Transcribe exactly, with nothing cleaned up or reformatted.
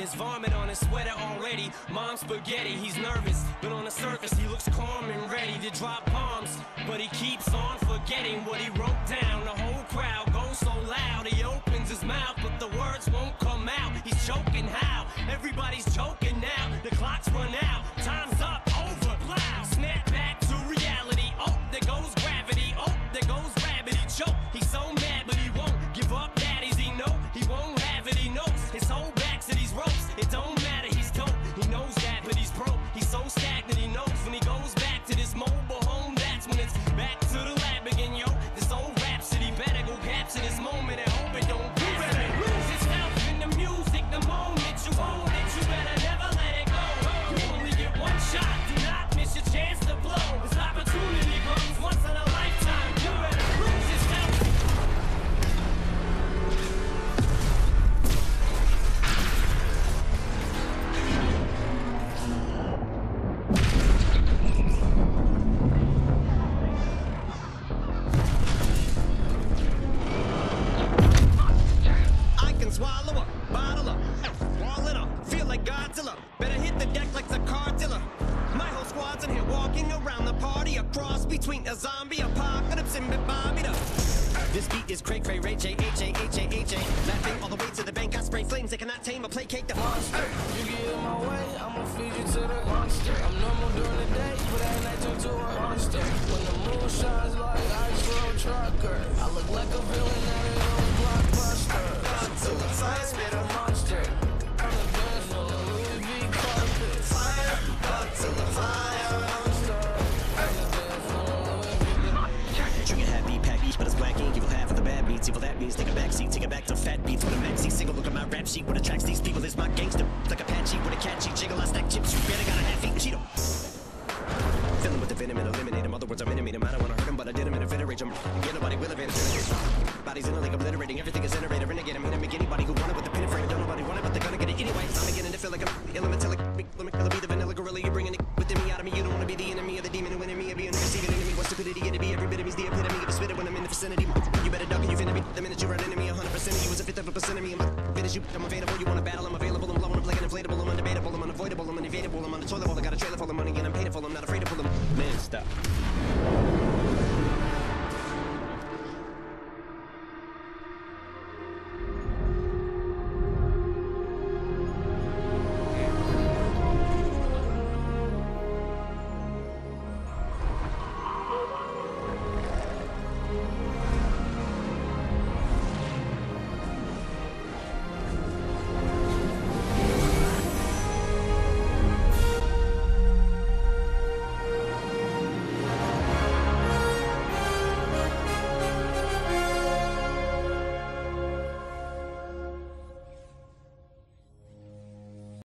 There's vomit on his sweater already. Mom's spaghetti, he's nervous, but on the surface he looks calm and ready to drop bombs. But he keeps on forgetting what he wrote down. The whole crowd goes so loud, he opens his mouth, but the words won't come out. He's choking how? Everybody's choking now. The clock's run out, time's up, over, plow. Snap back to reality. Oh, there goes gravity. Oh, there goes rabbit. He choke. He's so mad, but he won't give up. Daddies, he know he won't have it. He knows his whole back to these ropes. It don't matter. He's dope. He knows that, but he's broke. He's so stagnant. He knows when he goes back to this mobile home. That's when it's back to the lab again, yo. This old rhapsody better go capture this moment and hope it don't pass. You better lose yourself in the music the moment you own it. You better never let it go. You only get one shot. Do not miss your chance to blow. This opportunity comes once in a lifetime. You better lose yourself. I can swallow up, bottle up, walling up, feel like Godzilla. Better hit the deck like the cartilla. My whole squad's in here walking around the party, a cross between a zombie apocalypse and Bobby the. This beat is cray cray ray J H A H A H A. Laughing all the way to the bank, I spray flames, they cannot tame or placate the monster. You get in my way, I'ma feed you to the monster. I'm normal during the day, but at night turn to a monster. When the moon shines like ice road trucker, I look like a villain out of those blockbuster. To the fire, spit a monster. I'm the best on the Louis V carpet. Fire, up to the fire. Monster. I'm the best on the Louis V. Trigger happy, pack each, but it's black ink. Evil half of the bad beats. Evil that means take a back seat, take it back to fat beats with a maxi single. Look at my rap sheet. What attracts these people is my gangster. Like Apache with a catchy jiggle. I stack chips. You better got a half eat Cheeto. Fill him with the venom and eliminate him. Other words, I'm intimate him. I don't wanna hurt him, but I did him in a fit rage. I'm get nobody will evade him. Bodies in a lake obliterating. Everything is iterator. Renegade. I'm gonna make anybody who want it with the pin and frame. Don't nobody want it, but they're gonna get it anyway. I'm beginning to feel like I'm elemental. Let me be the vanilla gorilla. You're bringing it within me out of me. You don't wanna be the enemy of the demon who enemy of being a receiving enemy. What stupidity it'd be. Every bit of me's the epitome of a spitter when I'm in the vicinity. You better duck and you finna be. The minute you run into me, one hundred percent of you is a fifth of a percent of me. I'm finish you. I'm available. You wanna battle? I'm available. I'm blowing up like an inflatable. I'm undebatable. I'm unavoidable. I'm unevadable. I'm on the toilet bowl. I got a trailer.